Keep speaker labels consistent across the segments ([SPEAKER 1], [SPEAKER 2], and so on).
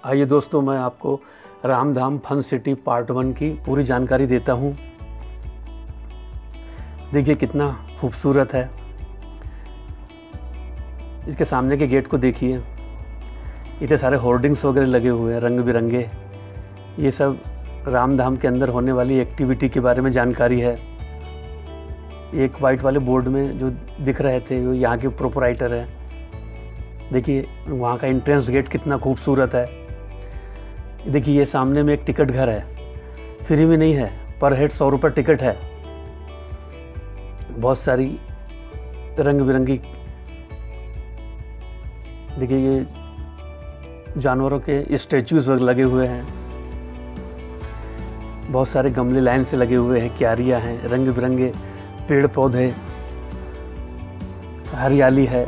[SPEAKER 1] आइए दोस्तों, मैं आपको रामधाम फन सिटी पार्ट 1 की पूरी जानकारी देता हूँ। देखिए कितना खूबसूरत है। इसके सामने के गेट को देखिए, इतने सारे होर्डिंग्स वगैरह लगे हुए हैं रंग बिरंगे। ये सब रामधाम के अंदर होने वाली एक्टिविटी के बारे में जानकारी है। एक वाइट वाले बोर्ड में जो दिख रहे थे वो यहाँ के प्रोपराइटर है। देखिए वहाँ का एंट्रेंस गेट कितना खूबसूरत है। देखिए ये सामने में एक टिकट घर है, फ्री में नहीं है, पर हेड 100 रुपये टिकट है। बहुत सारी रंग बिरंगी, देखिए ये जानवरों के स्टैचूज लगे हुए हैं। बहुत सारे गमले लाइन से लगे हुए हैं, क्यारियाँ हैं, रंग बिरंगे पेड़ पौधे, हरियाली है।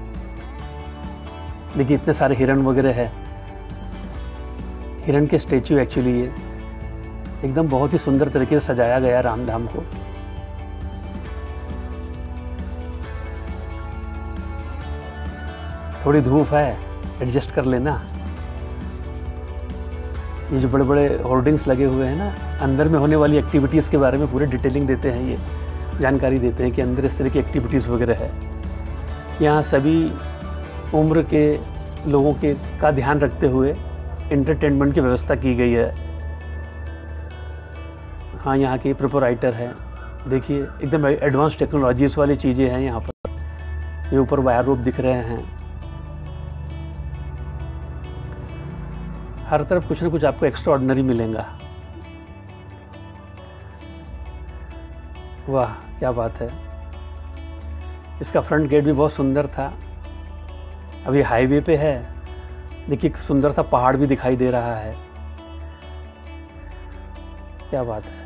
[SPEAKER 1] देखिए इतने सारे हिरण वगैरह है। हिरण के स्टैचू एक्चुअली ये एकदम बहुत ही सुंदर तरीके से सजाया गया रामधाम को। थोड़ी धूप है, एडजस्ट कर लेना। ये जो बड़े बड़े होर्डिंग्स लगे हुए हैं ना, अंदर में होने वाली एक्टिविटीज़ के बारे में पूरी डिटेलिंग देते हैं, ये जानकारी देते हैं कि अंदर इस तरह की एक्टिविटीज़ वगैरह है। यहाँ सभी उम्र के लोगों के का ध्यान रखते हुए एंटरटेनमेंट की व्यवस्था की गई है। हाँ, यहाँ के प्रोपराइटर है। देखिए एकदम एडवांस टेक्नोलॉजीज़ वाली चीज़ें हैं यहाँ पर। ये ऊपर वायर रोप दिख रहे हैं। हर तरफ कुछ ना कुछ आपको एक्स्ट्रा ऑर्डिनरी मिलेगा। वाह क्या बात है। इसका फ्रंट गेट भी बहुत सुंदर था। अभी हाईवे पे है। देखिए सुंदर सा पहाड़ भी दिखाई दे रहा है। क्या बात है।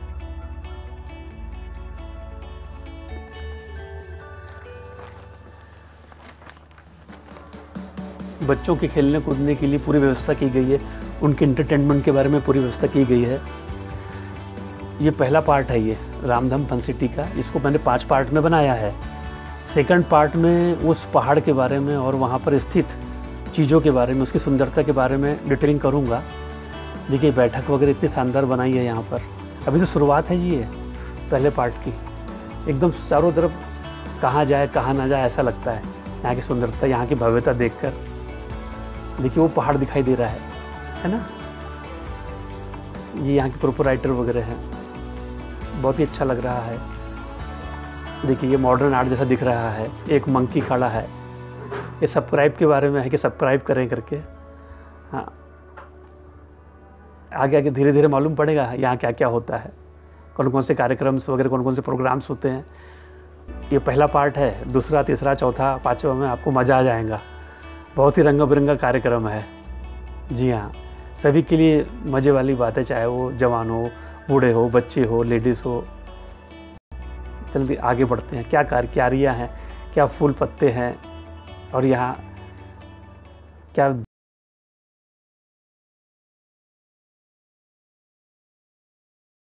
[SPEAKER 1] बच्चों के खेलने कूदने के लिए पूरी व्यवस्था की गई है। उनके एंटरटेनमेंट के बारे में पूरी व्यवस्था की गई है। ये पहला पार्ट है, ये रामधाम फन सिटी का। इसको मैंने 5 पार्ट में बनाया है। सेकंड पार्ट में उस पहाड़ के बारे में और वहाँ पर स्थित चीज़ों के बारे में, उसकी सुंदरता के बारे में डिटेलिंग करूँगा। देखिए बैठक वगैरह इतनी शानदार बनाई है यहाँ पर। अभी तो शुरुआत है जी, ये पहले पार्ट की। एकदम चारों तरफ कहाँ जाए कहाँ ना जाए ऐसा लगता है। यहाँ की सुंदरता, यहाँ की भव्यता देखकर। देखिए वो पहाड़ दिखाई दे रहा है ना। ये यहाँ के प्रोपराइटर वगैरह हैं। बहुत ही अच्छा लग रहा है। देखिए ये मॉडर्न आर्ट जैसा दिख रहा है। एक मंकी खड़ा है। ये सब्सक्राइब के बारे में है कि सब्सक्राइब करें करके। हाँ, आगे आगे धीरे धीरे मालूम पड़ेगा यहाँ क्या क्या होता है, कौन कौन से कार्यक्रम्स वगैरह, कौन कौन से प्रोग्राम्स होते हैं। ये पहला पार्ट है। दूसरा, तीसरा, चौथा, पाँचवा में आपको मज़ा आ जाएगा। बहुत ही रंग बिरंगा कार्यक्रम है। जी हाँ, सभी के लिए मज़े वाली बात है, चाहे वो जवान हो, बूढ़े हो, बच्चे हो, लेडीज़ हो। जल्दी आगे बढ़ते हैं। क्या क्यारियाँ हैं, क्या फूल पत्ते हैं, और यहाँ क्या